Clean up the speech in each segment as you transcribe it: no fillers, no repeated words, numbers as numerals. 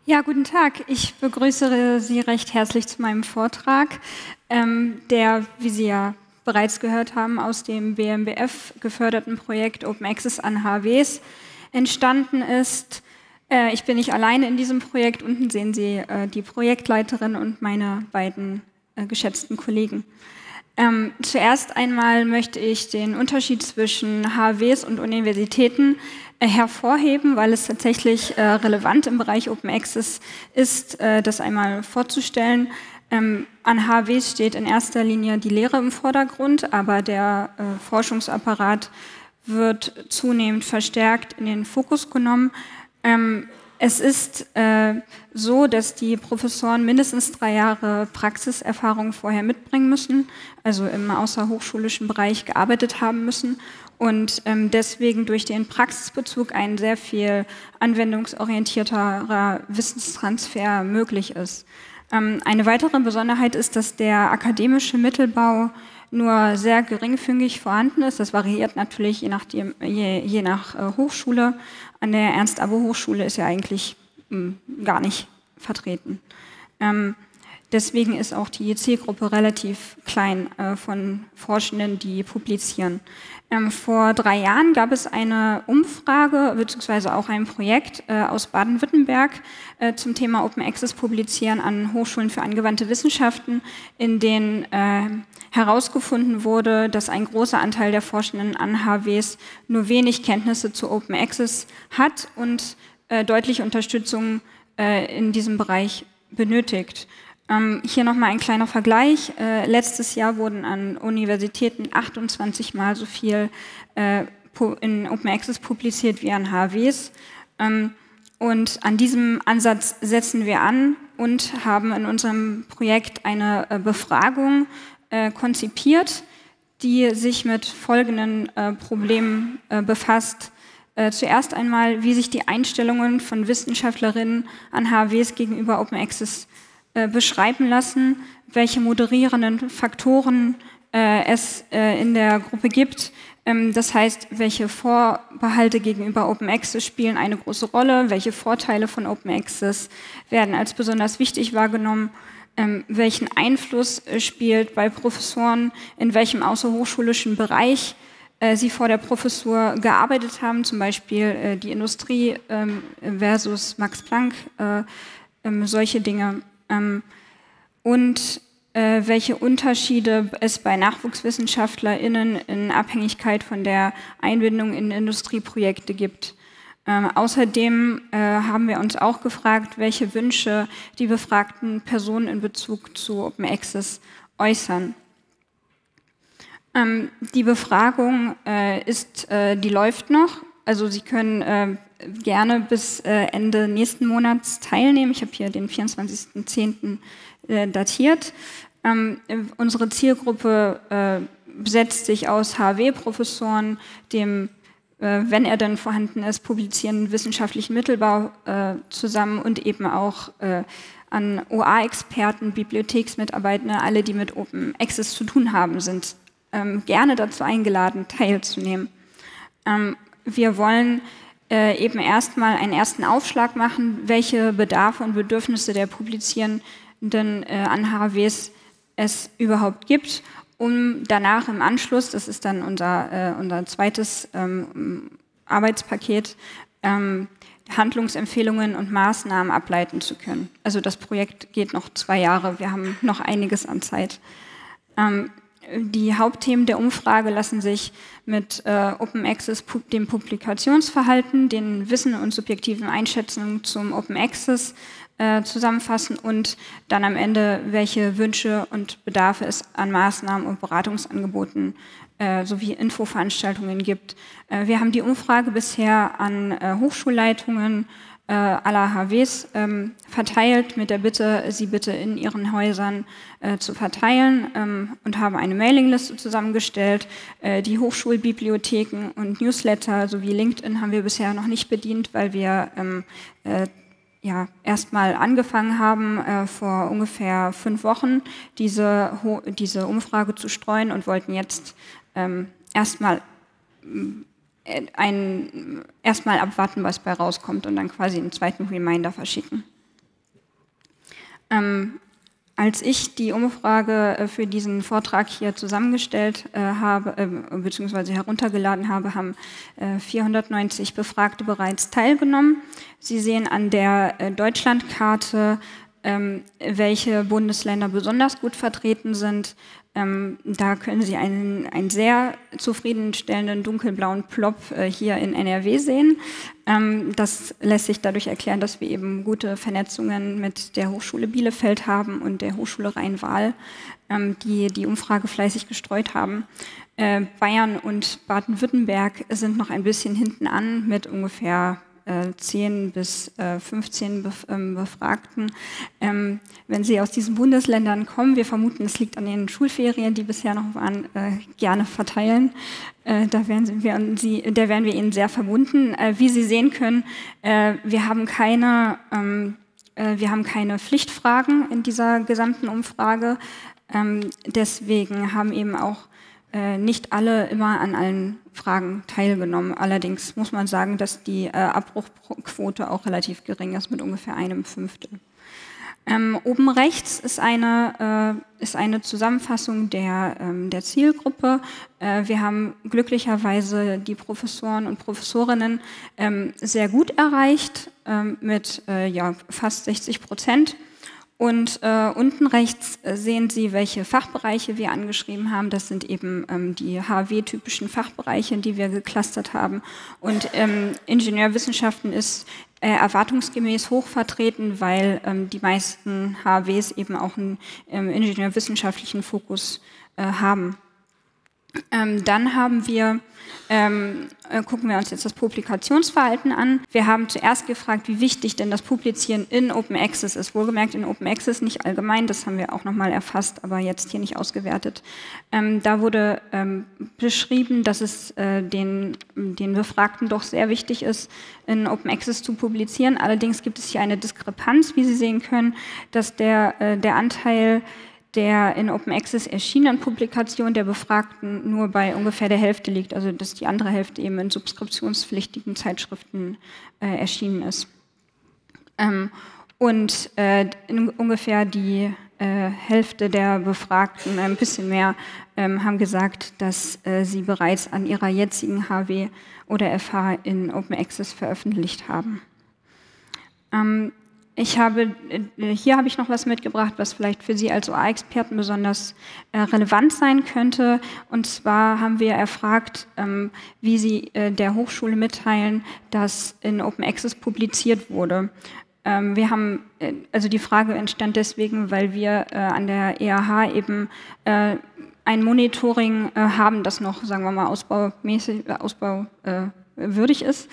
Ja, guten Tag. Ich begrüße Sie recht herzlich zu meinem Vortrag, der, wie Sie ja bereits gehört haben, aus dem BMBF geförderten Projekt Open Access an HWs entstanden ist. Ich bin nicht alleine in diesem Projekt. Unten sehen Sie die Projektleiterin und meine beiden geschätzten Kollegen. Zuerst einmal möchte ich den Unterschied zwischen HWs und Universitäten hervorheben, weil es tatsächlich relevant im Bereich Open Access ist, das einmal vorzustellen. An HWs steht in erster Linie die Lehre im Vordergrund, aber der Forschungsapparat wird zunehmend verstärkt in den Fokus genommen. Es ist so, dass die Professoren mindestens 3 Jahre Praxiserfahrung vorher mitbringen müssen, also im außerhochschulischen Bereich gearbeitet haben müssen und deswegen durch den Praxisbezug ein sehr viel anwendungsorientierterer Wissenstransfer möglich ist. Eine weitere Besonderheit ist, dass der akademische Mittelbau nur sehr geringfügig vorhanden ist. Das variiert natürlich je nach Hochschule. An der Ernst-Abbe-Hochschule ist ja eigentlich gar nicht vertreten. Deswegen ist auch die Zielgruppe relativ klein von Forschenden, die publizieren. Vor 3 Jahren gab es eine Umfrage bzw. auch ein Projekt aus Baden-Württemberg zum Thema Open Access Publizieren an Hochschulen für angewandte Wissenschaften, in denen herausgefunden wurde, dass ein großer Anteil der Forschenden an HWs nur wenig Kenntnisse zu Open Access hat und deutliche Unterstützung in diesem Bereich benötigt. Hier nochmal ein kleiner Vergleich. Letztes Jahr wurden an Universitäten 28 Mal so viel in Open Access publiziert wie an HWs. Und an diesem Ansatz setzen wir an und haben in unserem Projekt eine Befragung konzipiert, die sich mit folgenden Problemen befasst. Zuerst einmal, wie sich die Einstellungen von Wissenschaftlerinnen an HWs gegenüber Open Access beschreiben lassen, welche moderierenden Faktoren es in der Gruppe gibt. Das heißt, welche Vorbehalte gegenüber Open Access spielen eine große Rolle, welche Vorteile von Open Access werden als besonders wichtig wahrgenommen, welchen Einfluss spielt bei Professoren, in welchem außerhochschulischen Bereich sie vor der Professur gearbeitet haben, zum Beispiel die Industrie versus Max Planck, solche Dinge. Und welche Unterschiede es bei NachwuchswissenschaftlerInnen in Abhängigkeit von der Einbindung in Industrieprojekte gibt. Außerdem haben wir uns auch gefragt, welche Wünsche die befragten Personen in Bezug zu Open Access äußern. Die Befragung die läuft noch. Also Sie können gerne bis Ende nächsten Monats teilnehmen. Ich habe hier den 24.10. Datiert. Unsere Zielgruppe setzt sich aus HW-Professoren, dem, wenn er dann vorhanden ist, publizierenden wissenschaftlichen Mittelbau zusammen und eben auch an OA-Experten, Bibliotheksmitarbeitern, alle, die mit Open Access zu tun haben, sind gerne dazu eingeladen, teilzunehmen. Wir wollen eben erstmal einen ersten Aufschlag machen, welche Bedarfe und Bedürfnisse der Publizierenden an HWs es überhaupt gibt, um danach im Anschluss, das ist dann unser zweites Arbeitspaket, Handlungsempfehlungen und Maßnahmen ableiten zu können. Also das Projekt geht noch 2 Jahre, wir haben noch einiges an Zeit. Die Hauptthemen der Umfrage lassen sich mit Open Access, dem Publikationsverhalten, den Wissen und subjektiven Einschätzungen zum Open Access zusammenfassen und dann am Ende, welche Wünsche und Bedarfe es an Maßnahmen und Beratungsangeboten sowie Infoveranstaltungen gibt. Wir haben die Umfrage bisher an Hochschulleitungen aller HWs verteilt, mit der Bitte, sie bitte in ihren Häusern zu verteilen und haben eine Mailingliste zusammengestellt. Die Hochschulbibliotheken und Newsletter sowie LinkedIn haben wir bisher noch nicht bedient, weil wir erstmal angefangen haben, vor ungefähr 5 Wochen diese Umfrage zu streuen und wollten jetzt erstmal abwarten, was bei rauskommt und dann quasi einen zweiten Reminder verschicken. Als ich die Umfrage für diesen Vortrag hier zusammengestellt habe, beziehungsweise heruntergeladen habe, haben 490 Befragte bereits teilgenommen. Sie sehen an der Deutschlandkarte, welche Bundesländer besonders gut vertreten sind. Da können Sie einen sehr zufriedenstellenden dunkelblauen Plop hier in NRW sehen. Das lässt sich dadurch erklären, dass wir eben gute Vernetzungen mit der Hochschule Bielefeld haben und der Hochschule Rhein-Waal, die die Umfrage fleißig gestreut haben. Bayern und Baden-Württemberg sind noch ein bisschen hinten an mit ungefähr 10 bis 15 Befragten. Wenn Sie aus diesen Bundesländern kommen, wir vermuten, es liegt an den Schulferien, die bisher noch waren, gerne verteilen. Da wären wir Ihnen sehr verbunden. Wie Sie sehen können, wir haben keine Pflichtfragen in dieser gesamten Umfrage. Deswegen haben eben auch nicht alle immer an allen Fragen teilgenommen. Allerdings muss man sagen, dass die Abbruchquote auch relativ gering ist, mit ungefähr 1/5. Oben rechts ist eine Zusammenfassung der Zielgruppe. Wir haben glücklicherweise die Professoren und Professorinnen sehr gut erreicht, mit fast 60%. Und unten rechts sehen Sie, welche Fachbereiche wir angeschrieben haben. Das sind eben die HW-typischen Fachbereiche, die wir geclustert haben. Und Ingenieurwissenschaften ist erwartungsgemäß hoch vertreten, weil die meisten HWs eben auch einen ingenieurwissenschaftlichen Fokus haben. Dann haben wir, gucken wir uns jetzt das Publikationsverhalten an. Wir haben zuerst gefragt, wie wichtig denn das Publizieren in Open Access ist. Wohlgemerkt in Open Access, nicht allgemein, das haben wir auch nochmal erfasst, aber jetzt hier nicht ausgewertet. Da wurde beschrieben, dass es den Befragten doch sehr wichtig ist, in Open Access zu publizieren. Allerdings gibt es hier eine Diskrepanz, wie Sie sehen können, dass der Anteil der in Open Access erschienenen Publikation der Befragten nur bei ungefähr der Hälfte liegt, also dass die andere Hälfte eben in subskriptionspflichtigen Zeitschriften erschienen ist. Und ungefähr die Hälfte der Befragten, ein bisschen mehr, haben gesagt, dass sie bereits an ihrer jetzigen HW oder FH in Open Access veröffentlicht haben. Hier habe ich noch was mitgebracht, was vielleicht für Sie als OA-Experten besonders relevant sein könnte. Und zwar haben wir erfragt, wie Sie der Hochschule mitteilen, dass in Open Access publiziert wurde. Also die Frage entstand deswegen, weil wir an der EAH eben ein Monitoring haben, das noch, sagen wir mal, ausbauwürdig ist.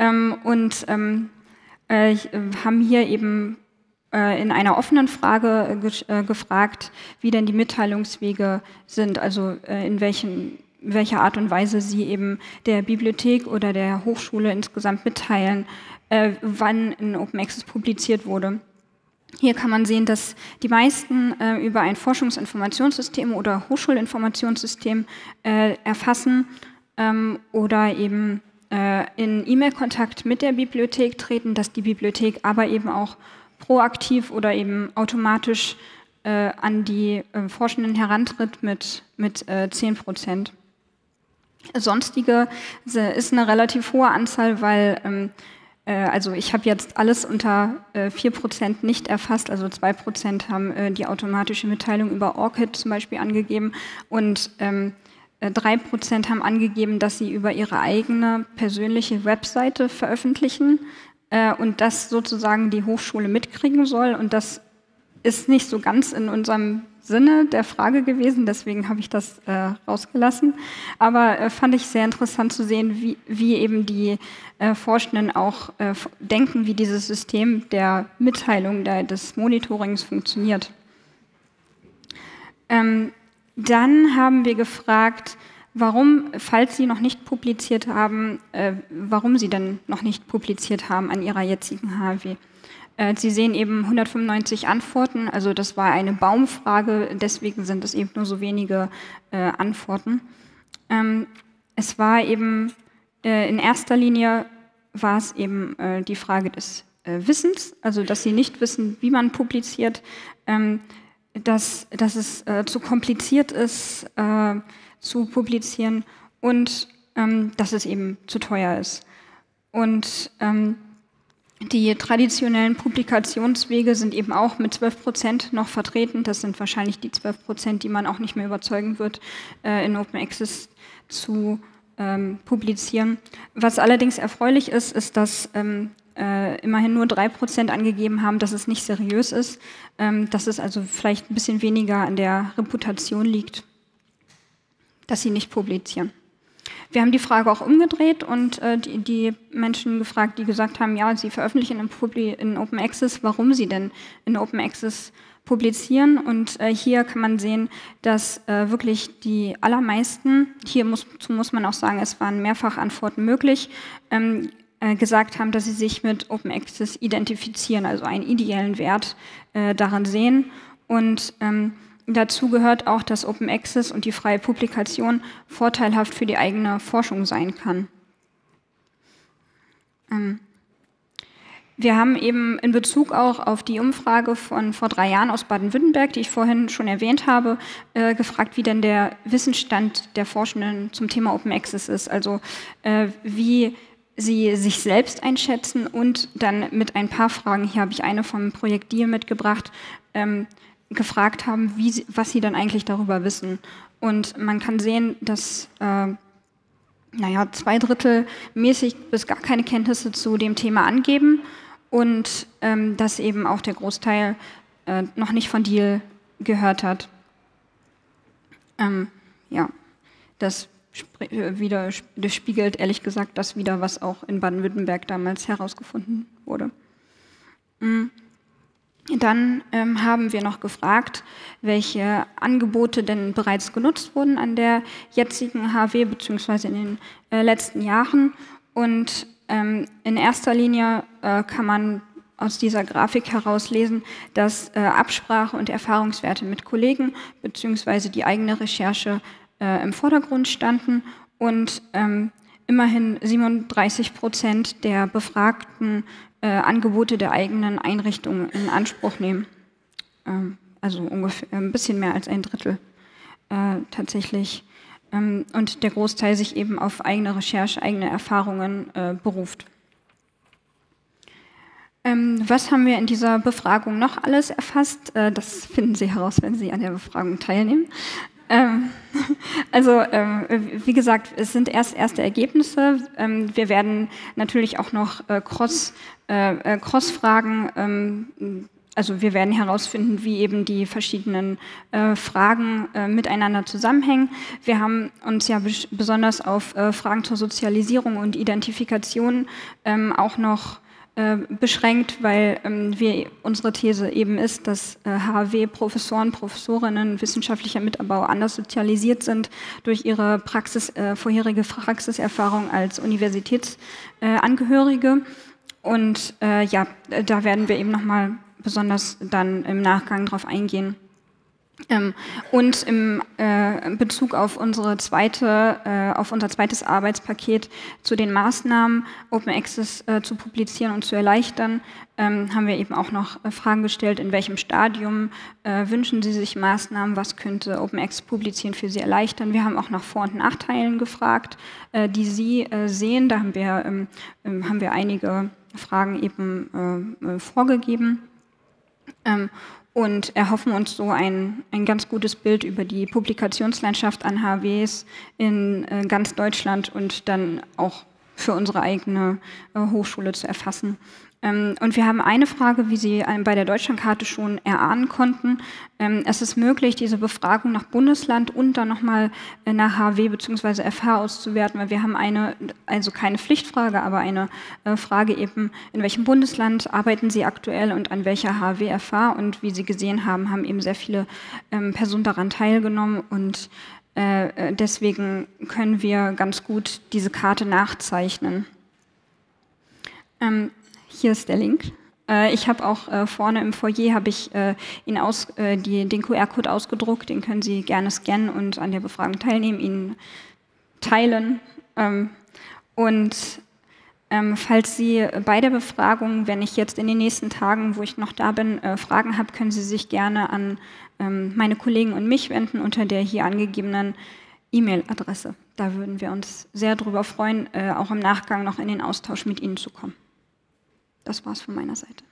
Haben hier eben in einer offenen Frage gefragt, wie denn die Mitteilungswege sind, also in welcher Art und Weise Sie eben der Bibliothek oder der Hochschule insgesamt mitteilen, wann in Open Access publiziert wurde. Hier kann man sehen, dass die meisten über ein Forschungsinformationssystem oder Hochschulinformationssystem erfassen oder eben in E-Mail-Kontakt mit der Bibliothek treten, dass die Bibliothek aber eben auch proaktiv oder eben automatisch an die Forschenden herantritt mit 10%. Sonstige ist eine relativ hohe Anzahl, weil also ich habe jetzt alles unter 4% nicht erfasst, also 2% haben die automatische Mitteilung über ORCID zum Beispiel angegeben und 3% haben angegeben, dass sie über ihre eigene persönliche Webseite veröffentlichen und das sozusagen die Hochschule mitkriegen soll. Und das ist nicht so ganz in unserem Sinne der Frage gewesen, deswegen habe ich das rausgelassen. Aber fand ich sehr interessant zu sehen, wie eben die Forschenden auch denken, wie dieses System der Mitteilung, des Monitorings funktioniert. Dann haben wir gefragt, warum, falls Sie noch nicht publiziert haben, warum Sie denn noch nicht publiziert haben an Ihrer jetzigen HW. Sie sehen eben 195 Antworten, also das war eine Baumfrage, deswegen sind es eben nur so wenige Antworten. Es war eben, in erster Linie war es eben die Frage des Wissens, also dass sie nicht wissen, wie man publiziert, dass es zu kompliziert ist, zu publizieren und dass es eben zu teuer ist. Und die traditionellen Publikationswege sind eben auch mit 12% noch vertreten. Das sind wahrscheinlich die 12%, die man auch nicht mehr überzeugen wird, in Open Access zu publizieren. Was allerdings erfreulich ist, ist, dass immerhin nur 3% angegeben haben, dass es nicht seriös ist, dass es also vielleicht ein bisschen weniger an der Reputation liegt, dass sie nicht publizieren. Wir haben die Frage auch umgedreht und die Menschen gefragt, die gesagt haben, ja, sie veröffentlichen in Open Access, warum sie denn in Open Access publizieren. Und hier kann man sehen, dass wirklich die allermeisten, hierzu muss man auch sagen, es waren Mehrfachantworten möglich, gesagt haben, dass sie sich mit Open Access identifizieren, also einen ideellen Wert darin sehen. Und dazu gehört auch, dass Open Access und die freie Publikation vorteilhaft für die eigene Forschung sein kann. Wir haben eben in Bezug auch auf die Umfrage von vor 3 Jahren aus Baden-Württemberg, die ich vorhin schon erwähnt habe, gefragt, wie denn der Wissensstand der Forschenden zum Thema Open Access ist, also wie sie sich selbst einschätzen und dann mit ein paar Fragen, hier habe ich eine vom Projekt DEAL mitgebracht, gefragt haben, was sie dann eigentlich darüber wissen. Und man kann sehen, dass 2/3 mäßig bis gar keine Kenntnisse zu dem Thema angeben und dass eben auch der Großteil noch nicht von DEAL gehört hat. Das spiegelt ehrlich gesagt das wider, was auch in Baden-Württemberg damals herausgefunden wurde. Dann haben wir noch gefragt, welche Angebote denn bereits genutzt wurden an der jetzigen HW bzw. in den letzten Jahren. Und in erster Linie kann man aus dieser Grafik herauslesen, dass Absprache und Erfahrungswerte mit Kollegen bzw. die eigene Recherche im Vordergrund standen und immerhin 37% der Befragten Angebote der eigenen Einrichtung in Anspruch nehmen. Also ungefähr ein bisschen mehr als 1/3 tatsächlich. Und der Großteil sich eben auf eigene Recherche, eigene Erfahrungen beruft. Was haben wir in dieser Befragung noch alles erfasst? Das finden Sie heraus, wenn Sie an der Befragung teilnehmen. Wie gesagt, es sind erste Ergebnisse. Wir werden natürlich auch noch Cross-Fragen, also wir werden herausfinden, wie eben die verschiedenen Fragen miteinander zusammenhängen. Wir haben uns ja besonders auf Fragen zur Sozialisierung und Identifikation auch noch beschränkt, weil unsere These eben ist, dass HAW, Professoren, Professorinnen, wissenschaftlicher Mitarbeit anders sozialisiert sind durch ihre vorherige Praxiserfahrung als Universitätsangehörige. Und da werden wir eben nochmal besonders dann im Nachgang drauf eingehen. Und im Bezug auf unser zweites Arbeitspaket zu den Maßnahmen, Open Access zu publizieren und zu erleichtern, haben wir eben auch noch Fragen gestellt, in welchem Stadium wünschen Sie sich Maßnahmen, was könnte Open Access publizieren für Sie erleichtern. Wir haben auch nach Vor- und Nachteilen gefragt, die Sie sehen. Da haben wir einige Fragen eben vorgegeben. Und erhoffen uns so ein ganz gutes Bild über die Publikationslandschaft an HAWs in ganz Deutschland und dann auch für unsere eigene Hochschule zu erfassen. Und wir haben eine Frage, wie Sie bei der Deutschlandkarte schon erahnen konnten. Es ist möglich, diese Befragung nach Bundesland und dann nochmal nach HW bzw. FH auszuwerten, weil wir haben also keine Pflichtfrage, aber eine Frage eben, in welchem Bundesland arbeiten Sie aktuell und an welcher HW, FH, und wie Sie gesehen haben, haben eben sehr viele Personen daran teilgenommen und deswegen können wir ganz gut diese Karte nachzeichnen. Hier ist der Link. Ich habe auch vorne im Foyer habe ich den QR-Code ausgedruckt, den können Sie gerne scannen und an der Befragung teilnehmen, ihn teilen. Falls Sie bei der Befragung, wenn ich jetzt in den nächsten Tagen, wo ich noch da bin, Fragen habe, können Sie sich gerne an meine Kollegen und mich wenden unter der hier angegebenen E-Mail-Adresse. Da würden wir uns sehr darüber freuen, auch im Nachgang noch in den Austausch mit Ihnen zu kommen. Das war's von meiner Seite.